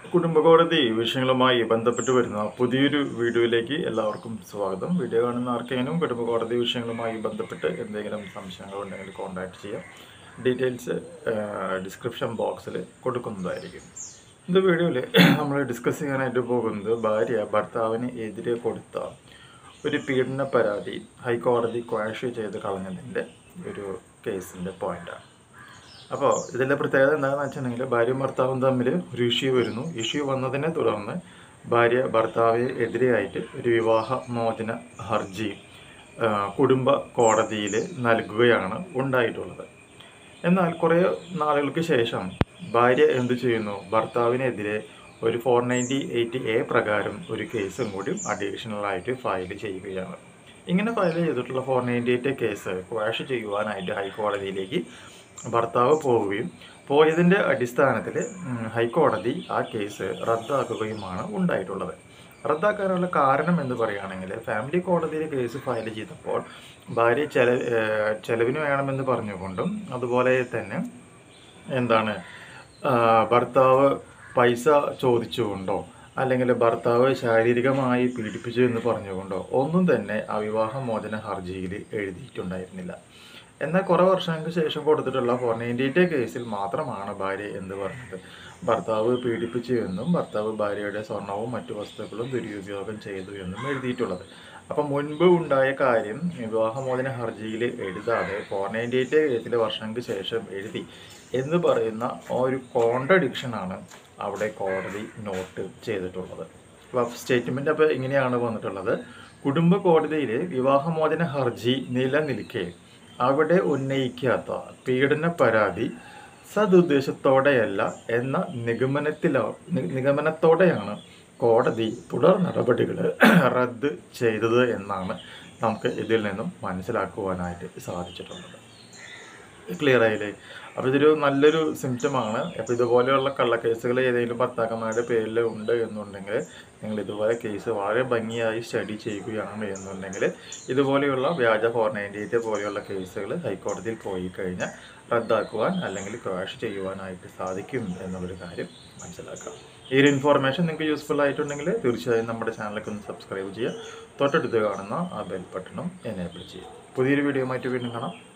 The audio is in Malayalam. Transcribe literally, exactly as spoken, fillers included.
കുടുംബകോടതി വിഷയങ്ങളുമായി ബന്ധപ്പെട്ട് വരുന്ന പുതിയൊരു വീഡിയോയിലേക്ക് എല്ലാവർക്കും സ്വാഗതം. വീഡിയോ കാണുന്ന ആർക്കെങ്കിലും കുടുംബകോടതി വിഷയങ്ങളുമായി ബന്ധപ്പെട്ട് എന്തെങ്കിലും സംശയങ്ങൾ ഉണ്ടെങ്കിൽ കോൺടാക്ട് ചെയ്യാം. ഡീറ്റെയിൽസ് ഡിസ്ക്രിപ്ഷൻ ബോക്സിൽ കൊടുക്കുന്നതായിരിക്കും. இந்த വീഡിയോയിൽ നമ്മൾ ഡിസ്കസ് ചെയ്യാനായിട്ട് പോകുന്നത് ഭാര്യ ഭർത്താവിന് എതിരെ കൊടുത്ത ഒരു പീഡന പരാതി ഹൈക്കോടതി ക്വാഷ് ചെയ്ത് കളഞ്ഞതിൻ്റെ ഒരു കേസിൻ്റെ പോയിൻ്റാണ്. അപ്പോൾ ഇതിൻ്റെ പ്രത്യേകത എന്താണെന്ന് വെച്ചിട്ടുണ്ടെങ്കിൽ ഭാര്യയും ഭർത്താവും തമ്മിൽ ഒരു ഇഷ്യൂ വരുന്നു. ഇഷ്യൂ വന്നതിനെ തുടർന്ന് ഭാര്യ ഭർത്താവിന് എതിരെയായിട്ട് ഒരു വിവാഹ മോചന ഹർജി കുടുംബ കോടതിയിൽ നൽകുകയാണ് ഉണ്ടായിട്ടുള്ളത്. എന്നാൽ കുറേ നാളുകൾക്ക് ശേഷം ഭാര്യ എന്തു ചെയ്യുന്നു, ഭർത്താവിനെതിരെ ഒരു ഫോർ നയൻറ്റി എയ്റ്റ് എ പ്രകാരം ഒരു കേസും കൂടി അഡീഷണലായിട്ട് ഫയൽ ചെയ്യുകയാണ്. ഇങ്ങനെ ഫയൽ ചെയ്തിട്ടുള്ള four ninety eight case quash ചെയ്യുവാനായിട്ട് ഹൈക്കോടതിയിലേക്ക് ഭർത്താവ് പോവുകയും പോയതിൻ്റെ അടിസ്ഥാനത്തിൽ ഹൈക്കോടതി ആ കേസ് റദ്ദാക്കുകയുമാണ് ഉണ്ടായിട്ടുള്ളത്. റദ്ദാക്കാനുള്ള കാരണം എന്ന് പറയുകയാണെങ്കിൽ ഫാമിലി കോടതിയിൽ കേസ് ഫയൽ ചെയ്തപ്പോൾ ഭാര്യ ചെല ചെലവിന് വേണമെന്ന് പറഞ്ഞുകൊണ്ടും അതുപോലെ തന്നെ എന്താണ് ഭർത്താവ് പൈസ ചോദിച്ചുകൊണ്ടോ അല്ലെങ്കിൽ ഭർത്താവ് ശാരീരികമായി പീഡിപ്പിച്ചു എന്ന് പറഞ്ഞുകൊണ്ടോ ഒന്നും തന്നെ ആ വിവാഹമോചന ഹർജിയിൽ എഴുതിയിട്ടുണ്ടായിരുന്നില്ല. എന്നാൽ കുറേ വർഷങ്ങൾക്ക് ശേഷം കൊടുത്തിട്ടുള്ള ഫോർ നയൻറ്റി എയ്റ്റ് കേസിൽ മാത്രമാണ് ഭാര്യ എന്ന് പറഞ്ഞത് ഭർത്താവ് പീഡിപ്പിച്ചു എന്നും ഭർത്താവ് ഭാര്യയുടെ സ്വർണവും മറ്റു വസ്തുക്കളും ദുരുപയോഗം ചെയ്തു എന്നും എഴുതിയിട്ടുള്ളത്. അപ്പം മുൻപ് ഉണ്ടായ കാര്യം വിവാഹമോചന ഹർജിയിൽ എഴുതാതെ ഫോർ നയൻറ്റി എയ്റ്റ് കേസിൽ വർഷങ്ങൾക്ക് ശേഷം എഴുതി എന്ന് പറയുന്ന ഒരു കോൺട്രഡിക്ഷനാണ് അവിടെ കോടതി നോട്ട് ചെയ്തിട്ടുള്ളത്. അപ്പോൾ സ്റ്റേറ്റ്മെൻ്റ് അപ്പോൾ ഇങ്ങനെയാണ് വന്നിട്ടുള്ളത്: കുടുംബ കോടതിയിൽ വിവാഹമോചന ഹർജി നിലനിൽക്കെ അവിടെ ഉന്നയിക്കാത്ത പീഡന പരാതി സതുദ്ദേശത്തോടെയല്ല എന്ന നിഗമനത്തിലോ നിഗമനത്തോടെയാണ് കോടതി തുടർ നടപടികൾ റദ്ദ് ചെയ്തത് എന്നാണ് നമുക്ക് ഇതിൽ നിന്നും മനസ്സിലാക്കുവാനായിട്ട് സാധിച്ചിട്ടുള്ളത്. ക്ലിയർ ആയില്ലേ? അപ്പോൾ ഇതൊരു നല്ലൊരു സിംറ്റമാണ്. അപ്പോൾ ഇതുപോലെയുള്ള കള്ളക്കേസുകൾ ഏതെങ്കിലും ഭർത്താക്കന്മാരുടെ പേരിൽ ഉണ്ട് എന്നുണ്ടെങ്കിൽ നിങ്ങൾ ഇതുപോലെ കേസ് വളരെ ഭംഗിയായി സ്റ്റഡി ചെയ്യുകയാണ് എന്നുണ്ടെങ്കിൽ ഇതുപോലെയുള്ള വ്യാജ ഫോർ നയൻറ്റി എയ്റ്റ് പോലെയുള്ള കേസുകൾ ഹൈക്കോടതിയിൽ പോയി കഴിഞ്ഞാൽ റദ്ദാക്കുവാൻ അല്ലെങ്കിൽ ക്വാഷ് ചെയ്യുവാനായിട്ട് സാധിക്കും എന്നുള്ളൊരു കാര്യം മനസ്സിലാക്കാം. ഈ ഒരു ഇൻഫോർമേഷൻ നിങ്ങൾക്ക് യൂസ്ഫുൾ ആയിട്ടുണ്ടെങ്കിൽ തീർച്ചയായും നമ്മുടെ ചാനലൊക്കെ ഒന്ന് സബ്സ്ക്രൈബ് ചെയ്യുക. തൊട്ടടുത്ത് കാണുന്ന ആ ബെൽ ബട്ടണും എനേബിൾ ചെയ്യുക. പുതിയൊരു വീഡിയോ ആയിട്ട് വീണ്ടും കാണാം.